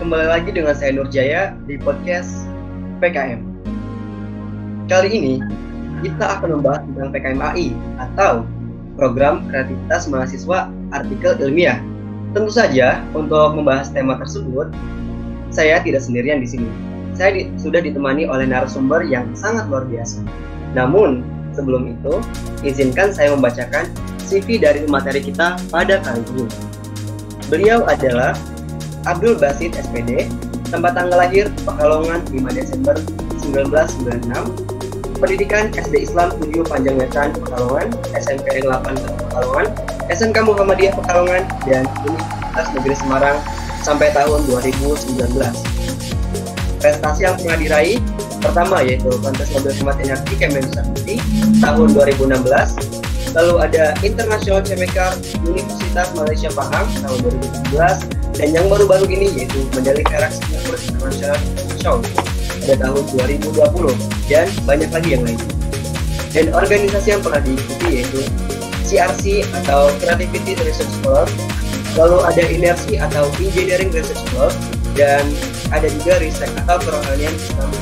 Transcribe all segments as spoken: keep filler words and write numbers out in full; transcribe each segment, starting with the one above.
Kembali lagi dengan saya Nurjaya di podcast P K M. Kali ini kita akan membahas tentang P K M A I atau Program Kreativitas Mahasiswa Artikel Ilmiah. Tentu saja untuk membahas tema tersebut, saya tidak sendirian di sini. Saya di, sudah ditemani oleh narasumber yang sangat luar biasa. Namun, sebelum itu, izinkan saya membacakan C V dari materi kita pada kali ini. Beliau adalah Abdul Basit S P D, tempat tanggal lahir Pekalongan lima Desember seribu sembilan ratus sembilan puluh enam, pendidikan S D Islam tujuh Panjang Wetan Pekalongan, S M P N delapan Pekalongan, S M K Muhammadiyah Pekalongan, dan Universitas Negeri Semarang sampai tahun dua ribu sembilan belas. Prestasi yang pernah diraih pertama yaitu kontes mobil hemat energi Kementerian Putih tahun dua ribu enam belas, lalu ada International Chemical Universitas Malaysia Pahang tahun dua ribu tujuh belas, dan yang baru-baru ini yaitu medali perak Singapore International Show pada tahun dua ribu dua puluh, dan banyak lagi yang lain. Dan organisasi yang pernah diikuti yaitu C R C atau Creativity Research Club, lalu ada Inersi atau Engineering Research Club, dan ada juga Riset atau Kerohanian Islam.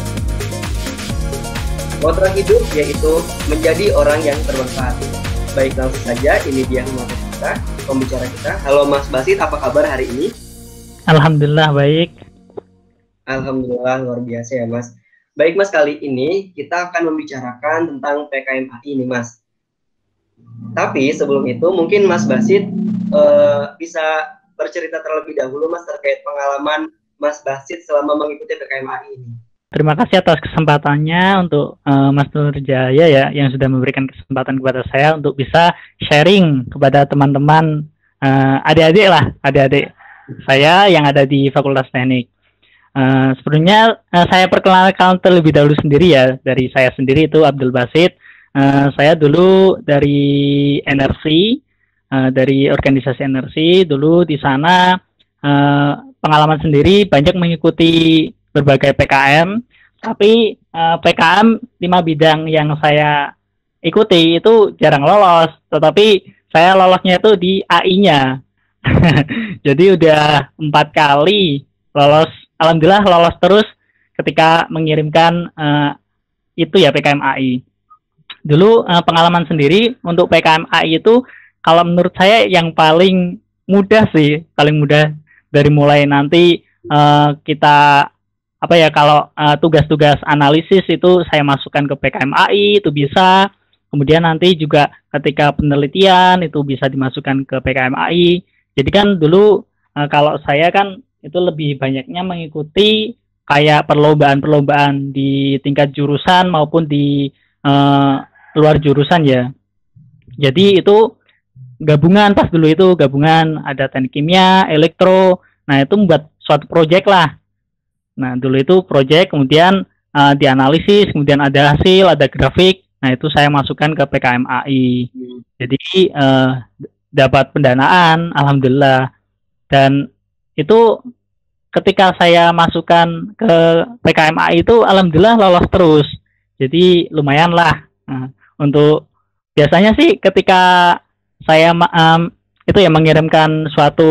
Moto hidup yaitu menjadi orang yang bermanfaat. Baik, langsung saja ini dia materi kita, pembicara kita. Halo Mas Basit, apa kabar hari ini? Alhamdulillah baik. Alhamdulillah, luar biasa ya Mas. Baik Mas, kali ini kita akan membicarakan tentang P K M A I ini Mas. Tapi sebelum itu mungkin Mas Basit uh, bisa bercerita terlebih dahulu Mas terkait pengalaman Mas Basit selama mengikuti P K M A I ini. Terima kasih atas kesempatannya untuk uh, Mas Nurjaya ya yang sudah memberikan kesempatan kepada saya untuk bisa sharing kepada teman-teman uh, adik-adik lah, adik-adik saya yang ada di Fakultas Teknik. Uh, sebelumnya uh, saya perkenalkan terlebih dahulu sendiri ya, dari saya sendiri itu Abdul Basit. Uh, saya dulu dari N R C, uh, dari organisasi N R C. Dulu di sana uh, pengalaman sendiri banyak mengikuti berbagai P K M, tapi uh, P K M lima bidang yang saya ikuti itu jarang lolos, tetapi saya lolosnya itu di A I-nya. Jadi udah empat kali lolos, alhamdulillah lolos terus ketika mengirimkan uh, itu ya P K M A I. Dulu uh, pengalaman sendiri untuk P K M A I itu kalau menurut saya yang paling mudah sih, paling mudah dari mulai nanti uh, kita apa ya kalau uh, tugas-tugas analisis itu saya masukkan ke P K M A I itu bisa, kemudian nanti juga ketika penelitian itu bisa dimasukkan ke P K M A I. Jadi kan dulu uh, kalau saya kan itu lebih banyaknya mengikuti kayak perlombaan-perlombaan di tingkat jurusan maupun di uh, luar jurusan ya. Jadi itu gabungan, pas dulu itu gabungan ada teknik kimia, elektro, nah itu membuat suatu proyek lah. Nah, dulu itu proyek, kemudian uh, dianalisis, kemudian ada hasil, ada grafik. Nah, itu saya masukkan ke P K M A I. Hmm. Jadi, uh, dapat pendanaan, alhamdulillah. Dan itu ketika saya masukkan ke P K M A I itu, alhamdulillah lolos terus. Jadi, lumayan lah. Nah, untuk biasanya sih ketika saya um, itu ya mengirimkan suatu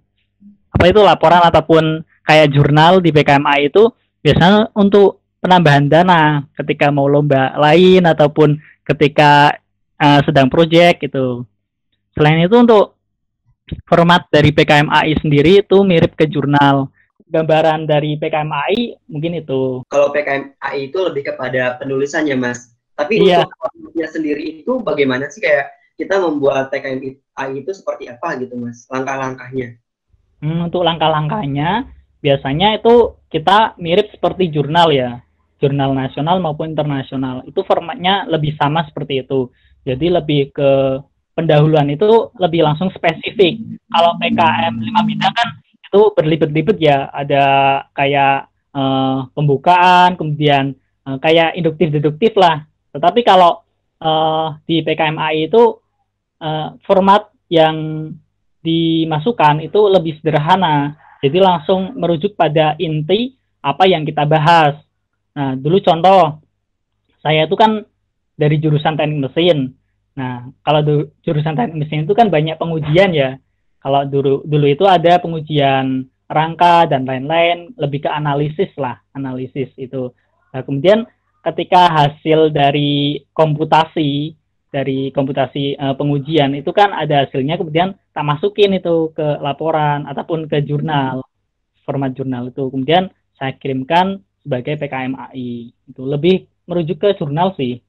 apa itu laporan ataupun kayak jurnal di P K M A I itu biasanya untuk penambahan dana ketika mau lomba lain ataupun ketika uh, sedang proyek itu. Selain itu untuk format dari P K M A I sendiri itu mirip ke jurnal. Gambaran dari P K M A I mungkin itu. Kalau P K M A I itu lebih kepada penulisannya Mas. Tapi iya. Untuk formatnya sendiri itu bagaimana sih, kayak kita membuat P K M A I itu seperti apa gitu Mas, langkah-langkahnya? Hmm, untuk langkah-langkahnya biasanya itu kita mirip seperti jurnal ya, jurnal nasional maupun internasional. Itu formatnya lebih sama seperti itu. Jadi lebih ke pendahuluan itu lebih langsung spesifik. Kalau P K M lima bidang kan itu berlibet-libet ya, ada kayak uh, pembukaan, kemudian uh, kayak induktif-deduktif lah. Tetapi kalau uh, di P K M A I itu uh, format yang dimasukkan itu lebih sederhana. Jadi langsung merujuk pada inti apa yang kita bahas. Nah, dulu contoh, saya itu kan dari jurusan teknik mesin. Nah, kalau jurusan teknik mesin itu kan banyak pengujian ya. Kalau dulu dulu itu ada pengujian rangka dan lain-lain, lebih ke analisis lah, analisis itu. Nah, kemudian ketika hasil dari komputasi, dari komputasi uh, pengujian itu kan ada hasilnya, kemudian tak masukin itu ke laporan ataupun ke jurnal, format jurnal itu. Kemudian saya kirimkan sebagai P K M A I. Itu lebih merujuk ke jurnal sih.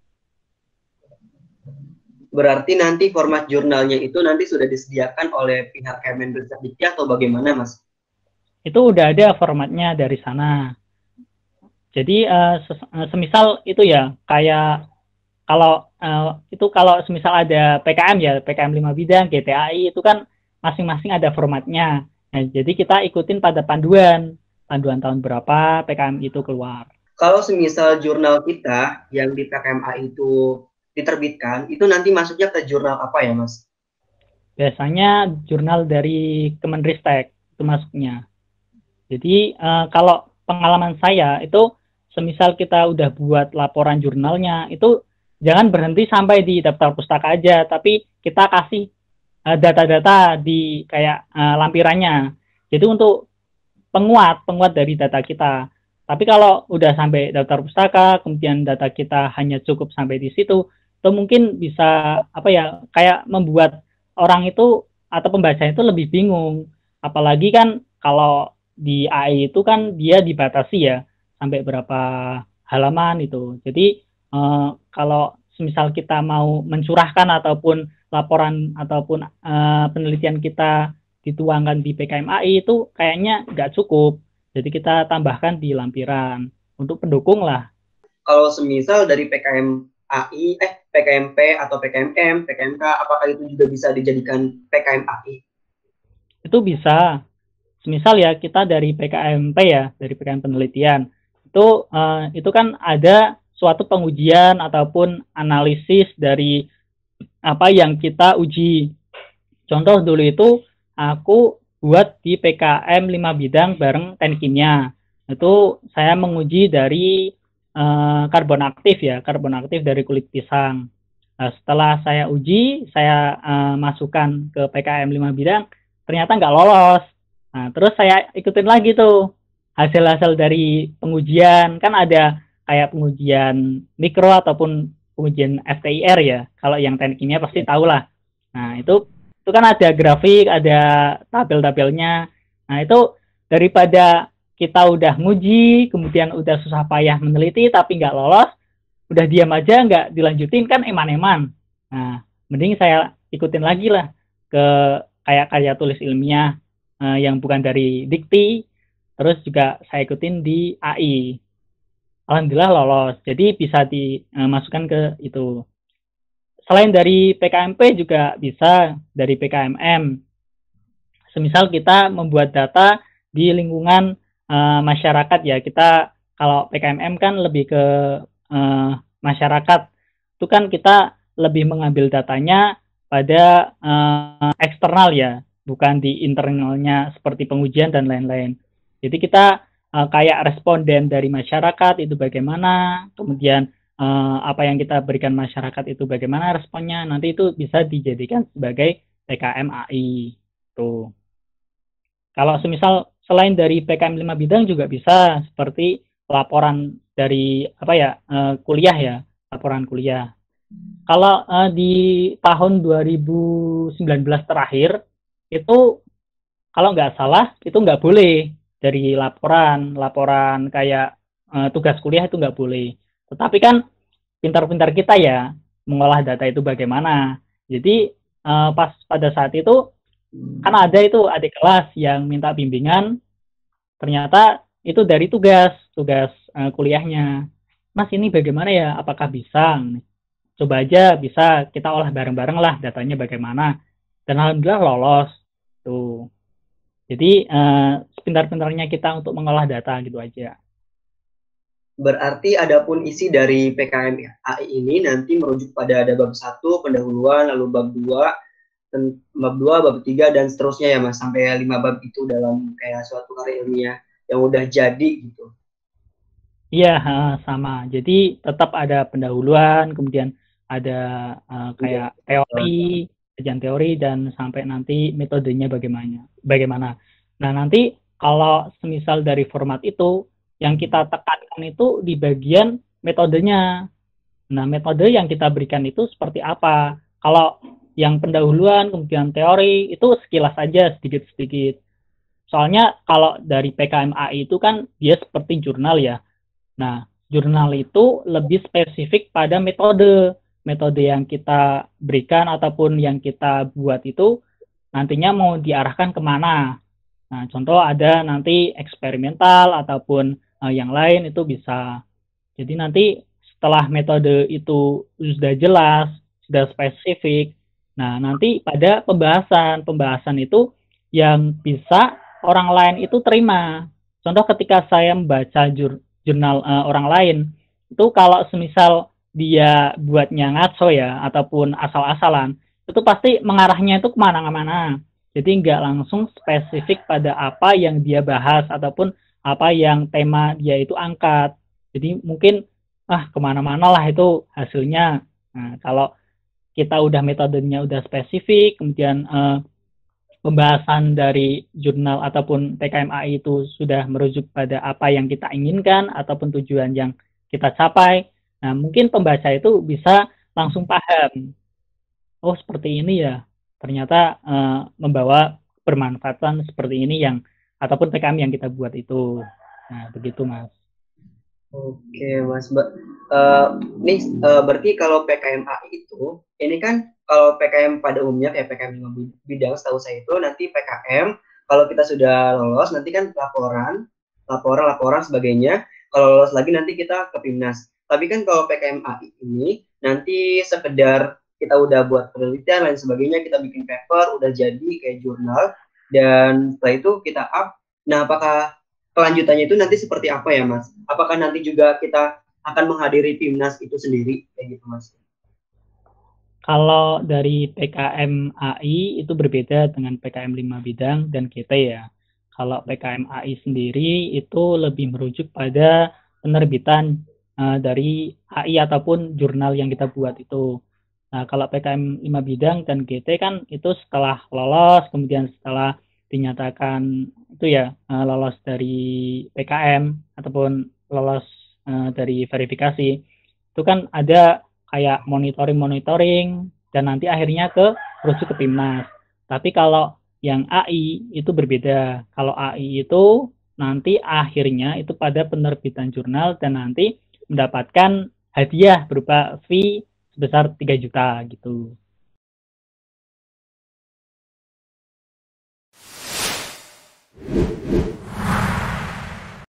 Berarti nanti format jurnalnya itu nanti sudah disediakan oleh pihak Kemendikbud atau bagaimana, Mas? Itu udah ada formatnya dari sana. Jadi uh, semisal itu ya, kayak kalau uh, itu kalau semisal ada P K M ya, P K M lima bidang, G T A I itu kan masing-masing ada formatnya. Nah, jadi kita ikutin pada panduan, panduan tahun berapa P K M itu keluar. Kalau semisal jurnal kita yang di P K M A I itu diterbitkan, itu nanti masuknya ke jurnal apa ya, Mas? Biasanya jurnal dari Kemenristek itu masuknya. Jadi uh, kalau pengalaman saya itu semisal kita udah buat laporan jurnalnya, itu jangan berhenti sampai di daftar pustaka aja, tapi kita kasih uh, data-data di kayak uh, lampirannya. Jadi untuk penguat, penguat dari data kita. Tapi kalau udah sampai daftar pustaka, kemudian data kita hanya cukup sampai di situ, itu mungkin bisa apa ya, kayak membuat orang itu atau pembaca itu lebih bingung. Apalagi kan kalau di A I itu kan dia dibatasi ya, sampai berapa halaman itu. Jadi eh, kalau semisal kita mau mencurahkan ataupun laporan ataupun eh, penelitian kita dituangkan di P K M A I itu kayaknya nggak cukup. Jadi kita tambahkan di lampiran untuk pendukung lah. Kalau semisal dari P K M A I, eh P K M P atau P K M M, P K M K, apakah itu juga bisa dijadikan P K M A I? Itu bisa. Misal ya kita dari P K M P ya, dari P K M penelitian. Itu uh, itu kan ada suatu pengujian ataupun analisis dari apa yang kita uji. Contoh dulu itu aku buat di P K M lima bidang bareng teknik kimia. Itu saya menguji dari uh, karbon aktif ya, karbon aktif dari kulit pisang. Nah, setelah saya uji, saya uh, masukkan ke P K M lima bidang, ternyata nggak lolos. Nah, terus saya ikutin lagi tuh hasil-hasil dari pengujian. Kan ada kayak pengujian mikro ataupun pengujian F T I R ya. Kalau yang teknik kimia pasti tahu lah. Nah, itu itu kan ada grafik, ada tabel-tabelnya. Nah, itu daripada kita udah nguji, kemudian udah susah payah meneliti tapi nggak lolos, udah diam aja nggak dilanjutin kan eman-eman. Nah, mending saya ikutin lagi lah ke kayak karya tulis ilmiah uh, yang bukan dari dikti, terus juga saya ikutin di A I. Alhamdulillah lolos, jadi bisa dimasukkan ke itu. Selain dari P K M P juga bisa dari P K M M. Semisal kita membuat data di lingkungan uh, masyarakat ya, kita kalau P K M M kan lebih ke uh, masyarakat, itu kan kita lebih mengambil datanya pada uh, eksternal ya, bukan di internalnya seperti pengujian dan lain-lain. Jadi kita uh, kayak responden dari masyarakat itu bagaimana, kemudian uh, apa yang kita berikan masyarakat itu bagaimana responnya, nanti itu bisa dijadikan sebagai P K M A I. Tuh. Kalau semisal selain dari P K M lima bidang juga bisa seperti laporan dari apa ya uh, kuliah ya, laporan kuliah. Kalau uh, di tahun dua ribu sembilan belas terakhir itu kalau nggak salah itu nggak boleh dari laporan laporan kayak uh, tugas kuliah itu nggak boleh. Tetapi kan pintar-pintar kita ya mengolah data itu bagaimana. Jadi uh, pas pada saat itu kan ada itu adik kelas yang minta bimbingan, ternyata itu dari tugas tugas uh, kuliahnya. Mas ini bagaimana ya? Apakah bisa? Coba aja bisa kita olah bareng-bareng lah datanya bagaimana. Dan alhamdulillah lolos tuh. Jadi uh, pintar-pintarnya kita untuk mengolah data gitu aja. Berarti adapun isi dari P K M A I ini nanti merujuk pada ada bab satu pendahuluan, lalu bab dua, bab dua, bab tiga dan seterusnya ya Mas, sampai lima bab itu dalam kayak suatu karya ilmiah yang udah jadi gitu. Iya, sama. Jadi tetap ada pendahuluan, kemudian ada uh, kayak teori, kajian teori dan sampai nanti metodenya bagaimana. Bagaimana. Nah, nanti kalau semisal dari format itu, yang kita tekankan itu di bagian metodenya. Nah, metode yang kita berikan itu seperti apa? Kalau yang pendahuluan, kemudian teori, itu sekilas saja sedikit-sedikit. Soalnya kalau dari P K M A I itu kan dia seperti jurnal ya. Nah, jurnal itu lebih spesifik pada metode. Metode yang kita berikan ataupun yang kita buat itu nantinya mau diarahkan kemana. Nah, contoh ada nanti eksperimental ataupun uh, yang lain itu bisa. Jadi nanti setelah metode itu sudah jelas, sudah spesifik, nah nanti pada pembahasan, pembahasan itu yang bisa orang lain itu terima. Contoh ketika saya membaca jur, jurnal uh, orang lain, itu kalau semisal dia buatnya ngaco ya, ataupun asal-asalan, itu pasti mengarahnya itu kemana-mana. Jadi nggak langsung spesifik pada apa yang dia bahas, ataupun apa yang tema dia itu angkat. Jadi mungkin, ah kemana-mana lah itu hasilnya. Nah, kalau kita udah metodenya udah spesifik, kemudian uh, pembahasan dari jurnal ataupun P K M A I itu sudah merujuk pada apa yang kita inginkan ataupun tujuan yang kita capai. Nah, mungkin pembaca itu bisa langsung paham. Oh, seperti ini ya. Ternyata uh, membawa bermanfaatan seperti ini yang ataupun P K M yang kita buat itu. Nah, begitu, Mas. Oke, Mas. Mbak, uh, nih uh, berarti kalau P K M A I itu, ini kan kalau P K M pada umumnya kayak P K M lima bidang, setahu saya itu nanti P K M kalau kita sudah lolos nanti kan laporan, laporan, laporan sebagainya. Kalau lolos lagi nanti kita ke PIMNAS. Tapi kan kalau P K M A I ini nanti sekedar kita udah buat penelitian lain sebagainya, kita bikin paper, udah jadi kayak jurnal, dan setelah itu kita up. Nah, apakah kelanjutannya itu nanti seperti apa ya, Mas? Apakah nanti juga kita akan menghadiri PIMNAS itu sendiri, kayak gitu, Mas? Kalau dari P K M A I itu berbeda dengan P K M lima bidang dan G T ya. Kalau P K M A I sendiri itu lebih merujuk pada penerbitan uh, dari A I ataupun jurnal yang kita buat itu. Nah, kalau P K M lima bidang dan G T kan itu setelah lolos, kemudian setelah dinyatakan itu ya uh, lolos dari P K M ataupun lolos uh, dari verifikasi, itu kan ada kayak monitoring-monitoring dan nanti akhirnya ke rujuk ke PIMNAS. Tapi kalau yang A I itu berbeda. Kalau A I itu nanti akhirnya itu pada penerbitan jurnal dan nanti mendapatkan hadiah berupa fee sebesar tiga juta gitu.